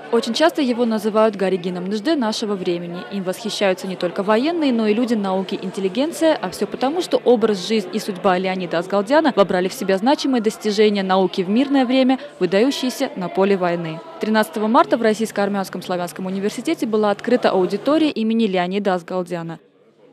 Очень часто его называют Гаригином Нжде нашего времени. Им восхищаются не только военные, но и люди науки, интеллигенция. А все потому, что образ, жизнь и судьба Леонида Асгалдяна вобрали в себя значимые достижения науки в мирное время, выдающиеся на поле войны. 13 марта в Российско-Армянском славянском университете была открыта аудитория имени Леонида Асгалдяна.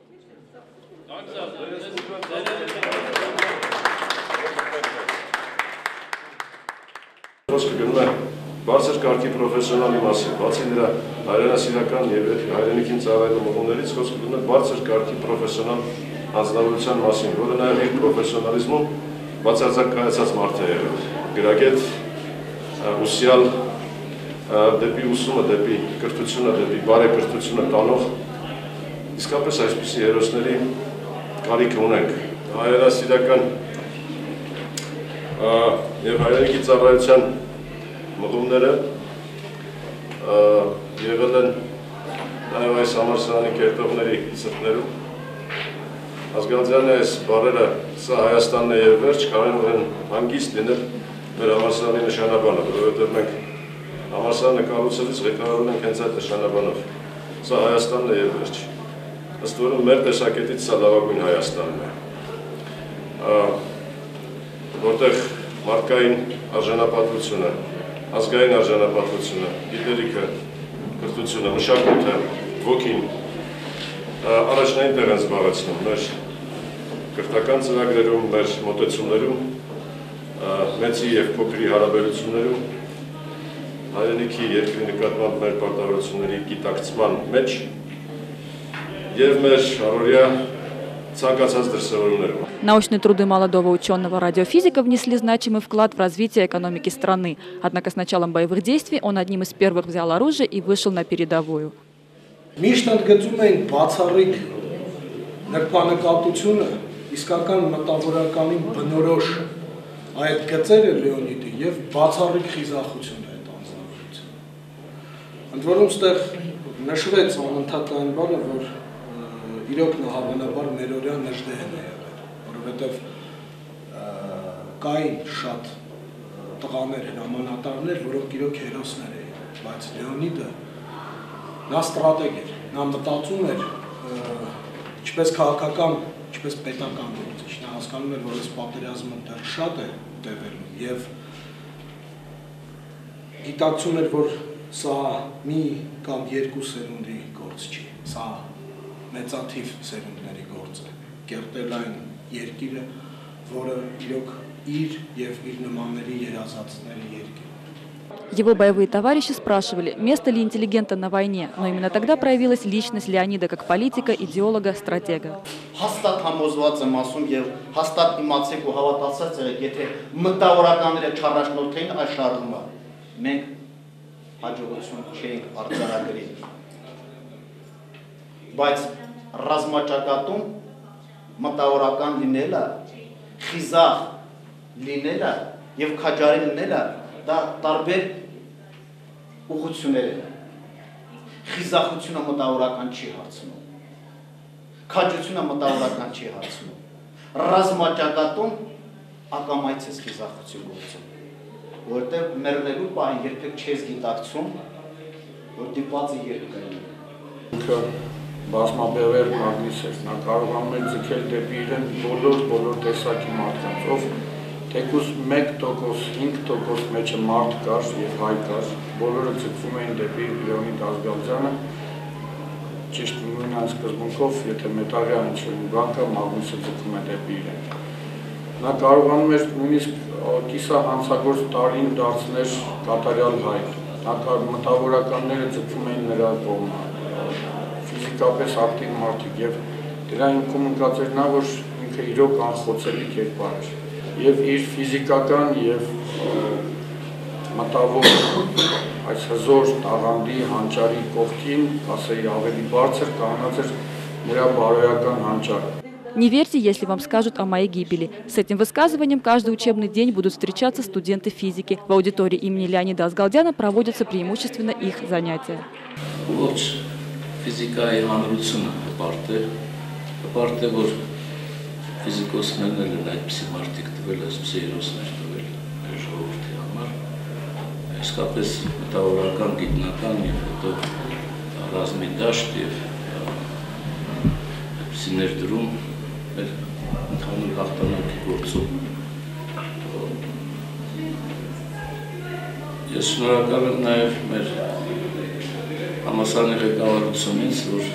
Բարձր կարգի պրոֆեսիոնալի մասին, բացի նրա հայրենասիրական և հայրենիքին ծառայելու մղումներից խոսքը գնում է բարձր կարգի պրոֆեսիոնալ անձնավորության մասին, որը նաև իր պրոֆեսիոնալիզմում բացարձակ կայացած մարդ է եղել, գրագետ, ուսյալ, դեպի ուսումը, դեպի կրթությունը, դեպի բարեկրթությունը տանող, իսկապես այսպիսի հերոսների կարիք ունենք, հայրենասիրական և հայրենիքի ծառայության մղումները եղել են նաև այս համալսարանի կերտողների սրտներում։ Ասգալդյանը այս բառերը սա Հայաստանն է և վերջ կարող են հանգիստ լինել մեր համալսարանի նշանաբանը, որովհետև մենք համալսարանը կառուցելիս ղեկավարում ենք հենց այդ նշանաբանով։ Սա Հայաստանն է և վերջ։ Ըստ որում մեր տեսակետից սա լավագույն Հայաստանն է, որտեղ մարդկային արժանապատվությունը, ազգային արժանապատվությունը, գիտելիքը, կրթությունը, մշակույթը, ոգին առաջնային տեղ են զբաղեցնում մեր կրթական ծրագրերում, մեր մոտեցումներում, մեծի և փոքրի հարաբերություններում, հայրենիքի երկրի նկատմամբ մեր պարտավորությունների գիտակցման մեջ և մեր առօրյա Научные труды молодого ученого-радиофизика внесли значимый вклад в развитие экономики страны. Однако с началом боевых действий он одним из первых взял оружие и вышел на передовую. Իրոք նա հավանաբար մերօրյա նժդեհն է եղել, որովհետև կային շատ տղաներ, հրամանատարներ, որոնք իրոք հերոսներ էին, բայց Լեոնիդը նա ստրատեգ էր, նա մտածում էր ինչպես քաղաքական, ինչպես պետական գործիչ, նա հասկանում էր, որ այս պատերազմը դեռ շատ է տևելու և գիտակցում էր, որ սա մի կամ երկու սերունդի գործ չի, սա մեծաթիվ սերունդների գործ է, կերտել այն երկիրը, որը իրոք իր և իր նմանների երազածների երկիր։ Его боевые товарищи спрашивали, место ли интеллигента на войне, но именно тогда проявилась личность Леонида как политика, идеолога, стратега. Հաստատ համոզված եմ ասում և հաստատ իմացեք ու հավատացած եղեք, եթե մտավորականները չառաջնորդեին այս շարժումը, մենք հաջողություն չէինք արձանագրի։ Բայց ռազմաճակատում մտավորական լինելը, խիզախ լինելը և քաջարի լինելը դա տարբեր ուղղություններ են։ Խիզախությունը մտավորական չի հարցնում, քաջությունը մտավորական չի հարցնում, ռազմաճակատում ակամայից ես խիզախություն գործում, որտեղ մեռնելու պահին երբեք չես գիտակցում, որ դիպված է երբ կայնում։ Բազմաբևեր մագնիս էր, նա կարողանում էր ձգել դեպի իրեն բոլոր տեսակի մարդկանց, ով թեկուզ 1%, 5% մեջը մարդ կար և հայ կար, բոլորը ձգվում էին դեպի Լեոնիդ Ասգալդյանը, ճիշտ նույն այն սկզբունքով, եթե մետաղյա ինչ-որ մի բան կա, մագնիսը ձգվում է դեպի իրեն։ Նա կարողանում էր նույնիսկ կիսահանցագործ տարին դարձնել կատարյալ հայ, մտավորականները ձգվում էին նրա կողմը, ֆիզիկապես ակտիվ մարդիկ և դրա հիմքում ընկած էր նա, որ ինքը իրոք անխոցելի կերպար էր և իր ֆիզիկական և մտավոր այս հզոր տաղանդի հանճարի կողքին, ասեի ավելի բարձր կանգնած էր նրա բարոյական հանճարը։ Не верьте, если вам скажут о моей гибели. С этим высказыванием каждый учебный день будут встречаться студенты физики. В аудитории имени Леонида Асгалдяна проводятся преимущественно их занятия. Ֆիզիկայի հանրությունը հպարտ է, որ ֆիզիկոսներն են այդպիսի մարդիկ տվել, այսպիսի հերոսներ տվել մեր ժողովրդի համար, իսկապես մտավորական, գիտնական եւ հետո ռազմի դաշտ եւ ներդրում մեր ընդհանուր հաղթանակի գործում։ Ես շնորհակալ եմ նաեւ մեր համալսարանի ղեկավարությունից, որ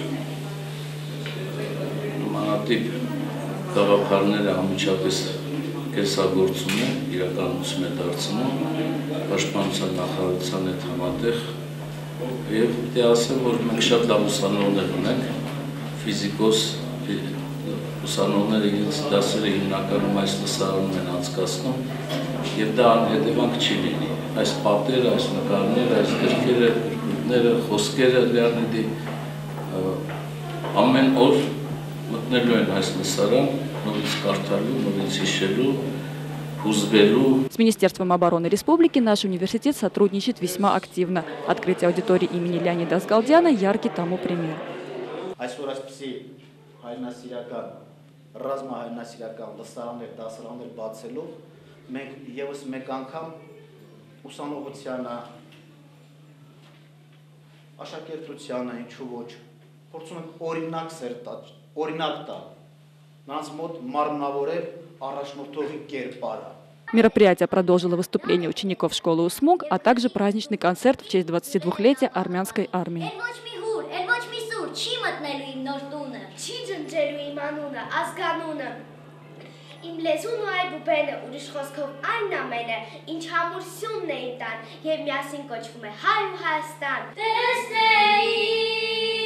նմանատիպ գաղափարները անմիջապես կենսագործում է, իրականություն է դարձնում, պաշտպանության նախարարության հետ համատեղ եւ պետք է ասեմ, որ մենք շատ լավ ուսանողներ ունենք, ֆիզիկոս ուսանողները իրենց դասերը հիմնականում այս լսարանում են անցկացնում եւ դա անհետևանք չի լինի։ Այս պատերը, այս նկարները, այս գրքերը, գրքույկները, խոսքերը Լեոնիդի ամեն օր մտնելու են այս լսարան, նորից կարդալու, норից հիշելու, հուզվելու։ С Министерством обороны Республики наш университет сотрудничает весьма активно. Открытие аудитории имени Леонида Асгалдяна яркий тому пример. Հայրենասիրական, ռազմահայրենասիրական լսարաններ, դասարաններ բացելով, մենք ևս մեկ անգամ ուսանողությանը, աշակերտությանը, ինչու ոչ, փորձում ենք օրինակ տալ, նրանց մոտ մարմնավորել առաջնորդողի կերպարը։ Мероприятие продолжило выступление учеников школы УСМУГ, а также праздничный концерт в честь 22-летия армянской армии. Չի մտնելու իմ նոր տունը, չի ջնջելու իմ անունը, ազգանունը, իմ լեզուն ու այլ բուբենը, ուրիշ խոսքով այն ամենը, ինչ համուր սյունն է իմ տան, և միասին կոչվում է Հայ ու Հայաստան։ Տեսնեի